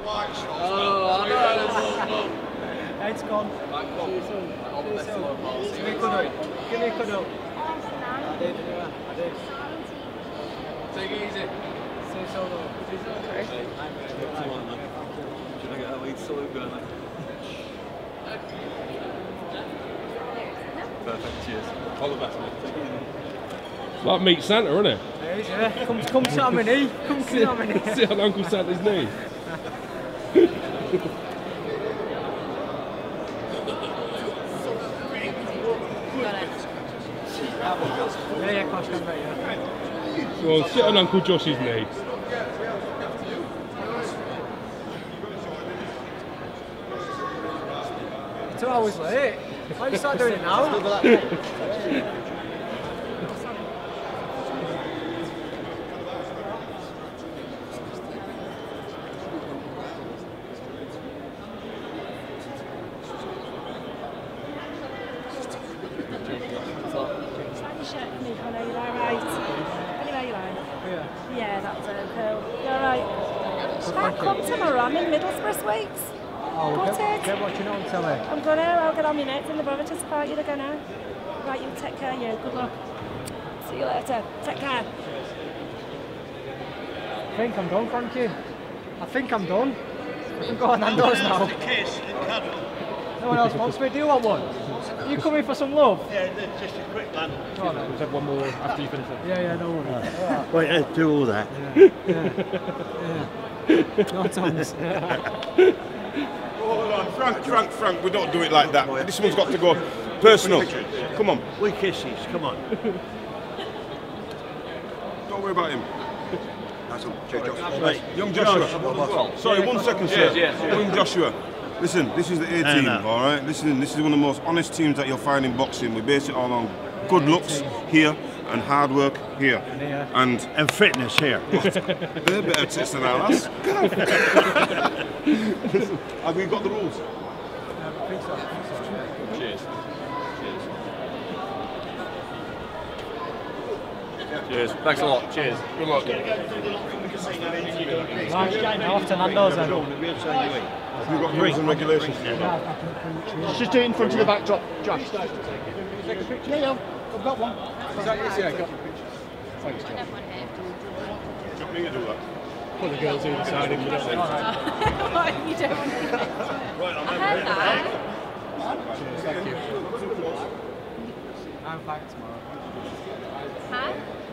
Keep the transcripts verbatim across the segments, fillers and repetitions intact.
Oh, I know. Head's gone. Right, come on. All the best to our balls. Give me a cuddle. Give me a cuddle. I did, yeah, I did. Take it easy. Say so though. Okay. Should I get that lead salute going then? Perfect, cheers. All the best, mate. Take it easy. It's like Meet Santa, isn't it? It is, yeah. Come, come sit on my knee. Come sit on my knee. Sit on Uncle Santa's knee. Yeah, yeah, Coach, come back, yeah. Well, sit on Uncle Josh's knee. Two hours late. Why don't you start doing it now? Yeah, that's so cool. You're right. Can't come tomorrow. I'm in Middlesbrough Sweets. Oh, Got get, it. get watching on telly. I'm gonna. I'll get on my next and the brother to support you. They're gonna. Right, you take care. You. Good luck. See you later. Take care. I think I'm done, Frankie. I think I'm done. I can go on Nando's now. No one else wants me. Do you want one? Are you coming for some love? Yeah, just a quick one. Oh, no. Let's have one more after you finish it. Yeah, yeah, no worries. Right. Wait, uh, do all that. Yeah, yeah, yeah. No tongues. Hold on, Frank, Frank, Frank, we don't do it like that. This one's got to go personal. Come on. We kisses, come on. Don't worry about him. That's all. Joshua. Young Joshua. Sorry, one second, sir. Young Joshua. Listen, this is the A team, no, no. all right? Listen, this is one of the most honest teams that you'll find in boxing. We base it all on good looks here and hard work here. And And fitness here. they're better tips than our lads. Have we got the rules? Cheers. Cheers. Cheers. Thanks a lot. Cheers. Good luck. Right, off to Nando's then. Have you got rules and regulations? Just do it in front of the backdrop, Josh. Yeah, yeah, I've got one. Is that yours? Yeah, I got the picture. Thanks, Josh. Do you want me to do that? Put the girls either side in the middle. What have you done? I heard that. Cheers, thank you. I'm back tomorrow. Huh?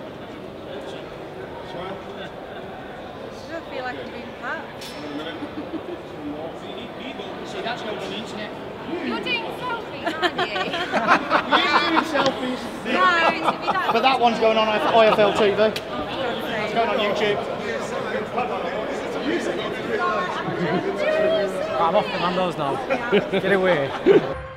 I don't feel like I'm being packed. See, that's not on the internet. You're doing selfies, aren't you? You're doing selfies. No, to be that. But that one's going on I F L T V. It's going on YouTube. I'm off to Nando's now. Get away.